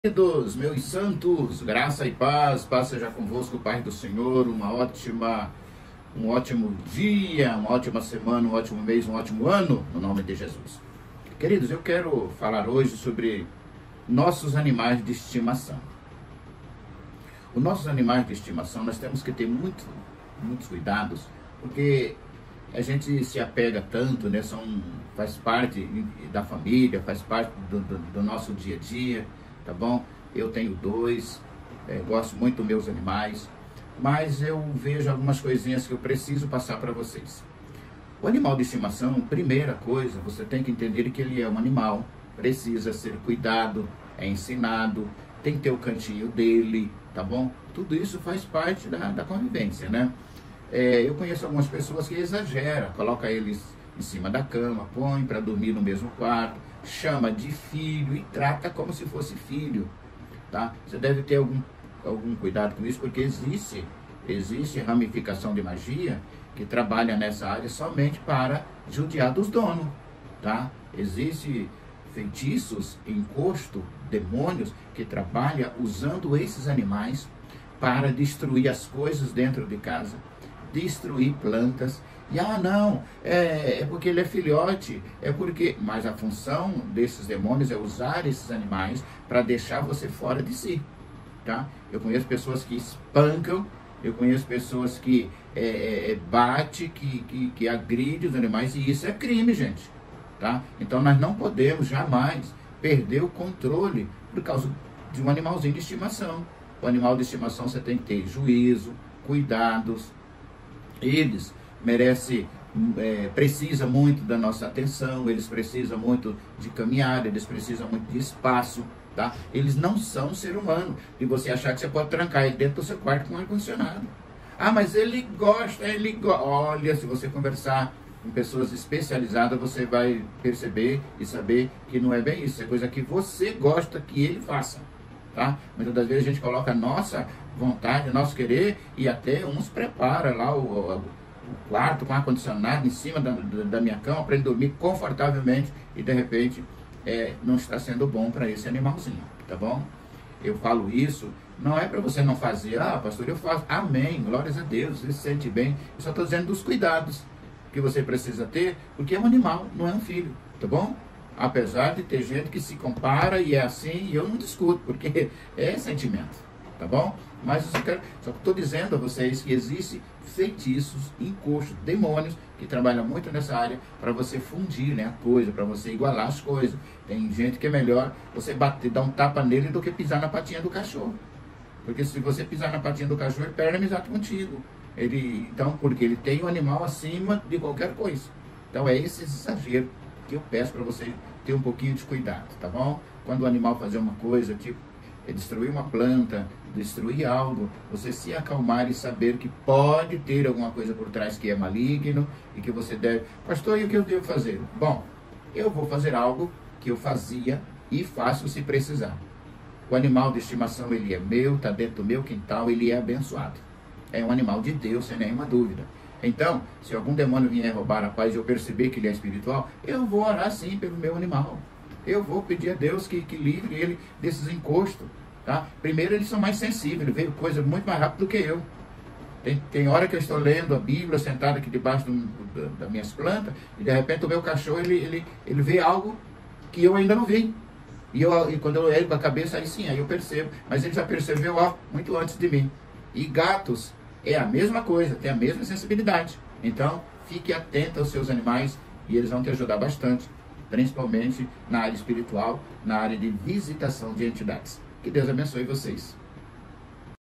Queridos, meus santos, graça e paz seja convosco, Pai do Senhor, um ótimo dia, uma ótima semana, um ótimo mês, um ótimo ano, no nome de Jesus. Queridos, eu quero falar hoje sobre nossos animais de estimação. Os nossos animais de estimação, nós temos que ter muitos cuidados, porque a gente se apega tanto, né? Faz parte da família, faz parte do nosso dia a dia. Tá bom? Eu tenho dois, gosto muito dos meus animais, mas eu vejo algumas coisinhas que eu preciso passar para vocês. O animal de estimação, primeira coisa, você tem que entender que ele é um animal, precisa ser cuidado, é ensinado, tem que ter o cantinho dele, tá bom? Tudo isso faz parte da convivência, né? Eu conheço algumas pessoas que exageram, coloca eles em cima da cama, põe para dormir no mesmo quarto, chama de filho e trata como se fosse filho, tá? Você deve ter algum cuidado com isso, porque existe ramificação de magia que trabalha nessa área somente para judiar dos donos, tá? Existe feitiços, encosto, demônios que trabalham usando esses animais para destruir as coisas dentro de casa, destruir plantas. E não, é porque ele é filhote, mas a função desses demônios é usar esses animais para deixar você fora de si, tá? Eu conheço pessoas que espancam, eu conheço pessoas que bate, que agride os animais, e isso é crime, gente, tá? Então nós não podemos jamais perder o controle por causa de um animalzinho de estimação. O animal de estimação você tem que ter juízo, cuidados. Eles precisa muito da nossa atenção, eles precisam muito de caminhada, eles precisam muito de espaço, tá? Eles não são ser humano, e você achar que você pode trancar ele dentro do seu quarto com ar-condicionado. Mas ele gosta, Olha, se você conversar com pessoas especializadas, você vai perceber e saber que não é bem isso, é coisa que você gosta que ele faça, tá? Muitas das vezes a gente coloca a nossa vontade, nosso querer, e até uns prepara lá o quarto com ar-condicionado em cima da minha cama para ele dormir confortavelmente, e de repente não está sendo bom para esse animalzinho, tá bom? Eu falo isso, não é para você não fazer, pastor, eu faço, amém, glórias a Deus, você se sente bem. Eu só estou dizendo dos cuidados que você precisa ter, porque é um animal, não é um filho, tá bom? Apesar de ter gente que se compara e é assim, e eu não discuto, porque é sentimento, tá bom? Mas só que estou dizendo a vocês que existem feitiços, encostos, demônios que trabalham muito nessa área para você fundir, né, a coisa, para você igualar as coisas. Tem gente que é melhor você dar um tapa nele do que pisar na patinha do cachorro. Porque se você pisar na patinha do cachorro, ele perde amizade contigo. Então, porque ele tem o animal acima de qualquer coisa. Então é esse exagero que eu peço para você ter um pouquinho de cuidado, tá bom? Quando o animal fazer uma coisa, tipo, destruir uma planta, destruir algo, você se acalmar e saber que pode ter alguma coisa por trás que é maligno e que você deve... Pastor, e o que eu devo fazer? Bom, eu vou fazer algo que eu fazia e faço se precisar. O animal de estimação, ele é meu, está dentro do meu quintal, ele é abençoado. É um animal de Deus, sem nenhuma dúvida. Então, se algum demônio vier roubar a paz e eu perceber que ele é espiritual, eu vou orar sim pelo meu animal. Eu vou pedir a Deus que livre ele desses encostos, tá? Primeiro, eles são mais sensíveis, ele veio coisa muito mais rápido do que eu. Tem hora que eu estou lendo a Bíblia, sentado aqui debaixo das minhas plantas, e de repente o meu cachorro, ele vê algo que eu ainda não vi. E quando eu ergo a cabeça, aí eu percebo. Mas ele já percebeu, muito antes de mim. E gatos é a mesma coisa, tem a mesma sensibilidade. Então, fique atento aos seus animais e eles vão te ajudar bastante, principalmente na área espiritual, na área de visitação de entidades. Que Deus abençoe vocês.